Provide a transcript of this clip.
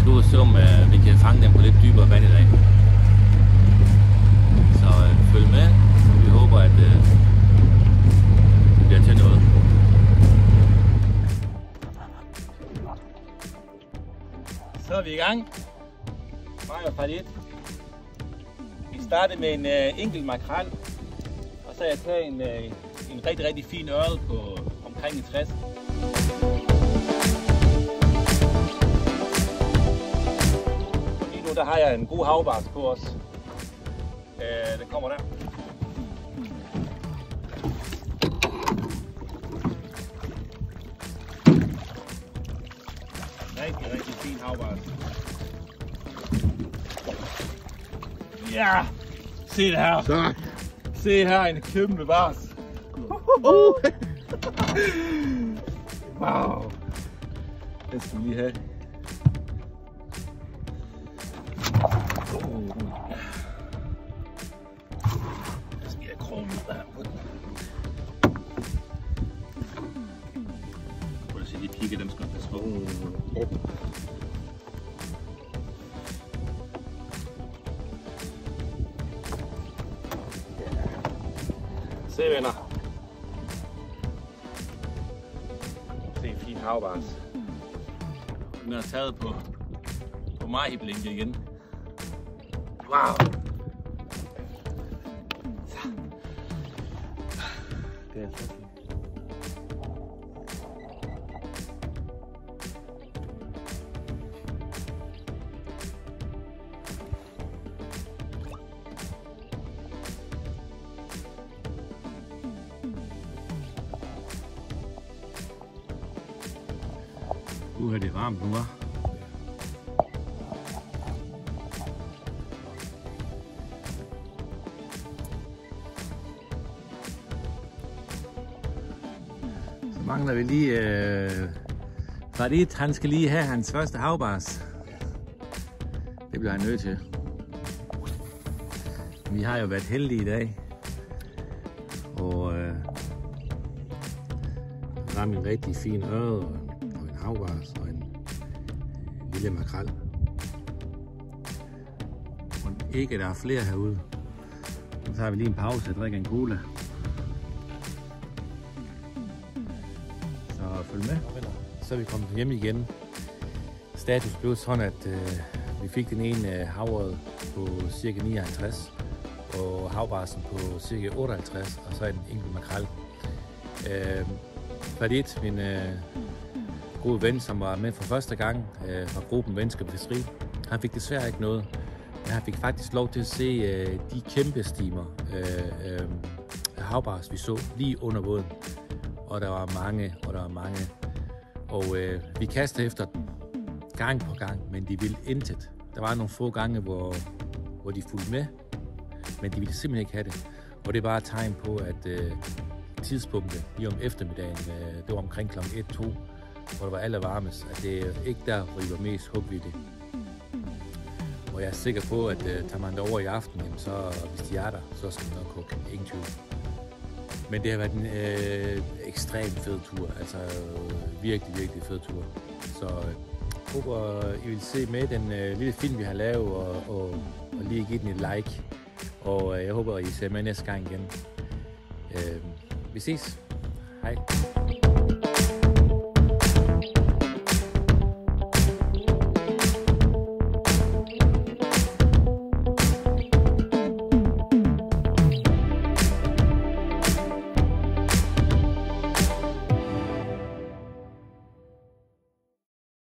skal ud og se om vi kan fange dem på lidt dybere vand i dag. Så følg med, og vi håber at det bliver til noget. Så er vi i gang. Mig og Farid. Vi startede med en enkelt makrel, og så har jeg taget en rigtig fin ørred på omkring en 60. Lige nu der har jeg en god havbars på os. Den kommer der. Rigtig fin havbars. Ja! Se det her! Så. Se her, en kæmpe bars. Wow! Det skal vi lige have. Jeg skal have krogen ud her på den. Prøv at se, de pigge, dem skal passe på. Se venner. Se en fin havbars. Den er taget på Mahiblinke igen. Wow! Det er så fint. Nu er det varmt nu, hva'? Så mangler vi lige Farid, han skal lige have hans første havbars. Det bliver han nødt til. Vi har jo været heldige i dag. Og ramte en rigtig fin ørred og en havbars og en lille makrel. Og ikke der er flere herude. Så tager vi lige en pause og drikker en cola. Så følg med. Så er vi kommet hjem igen. Status blev sådan, at vi fik den ene havørred på cirka 59 og havbarsen på cirka 58 og så en enkelt makrel. Farid, min gode ven, som var med for første gang fra gruppen Venskab og Fiskeri, han fik desværre ikke noget, men han fik faktisk lov til at se de kæmpe stimer havbars, vi så lige under båden. Og der var mange, og vi kastede efter dem gang på gang, men de ville intet. Der var nogle få gange, hvor de fulgte med, men de ville simpelthen ikke have det. Og det var et tegn på, at tidspunktet lige om eftermiddagen, det var omkring kl. 1-2, hvor det var allervarmest, at det er ikke der, hvor I var mest hugvildige. Og jeg er sikker på, at tager man det over i aften, så hvis de er der, så skal man nok hugge. Ingen tvivl. Men det har været en ekstremt fed tur, altså virkelig fed tur. Så håber I vil se med den lille film, vi har lavet, og lige give den et like. Og jeg håber, I ser med næste gang igen. Vi ses. Hej.